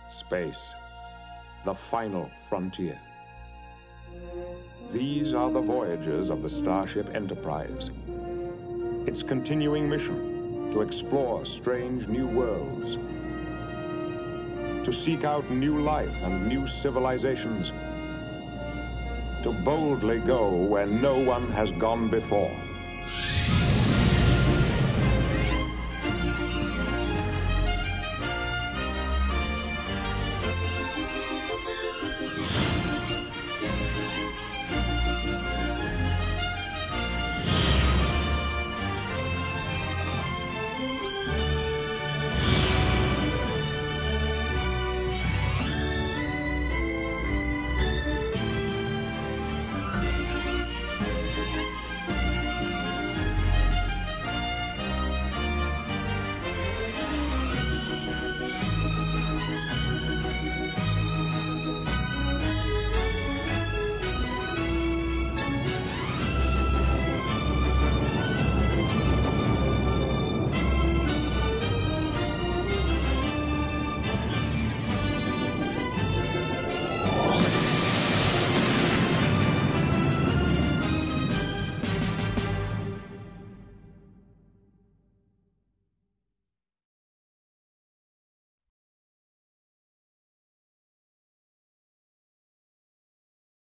Space, the final frontier. These are the voyages of the Starship Enterprise. Its continuing mission to explore strange new worlds, to seek out new life and new civilizations, to boldly go where no one has gone before.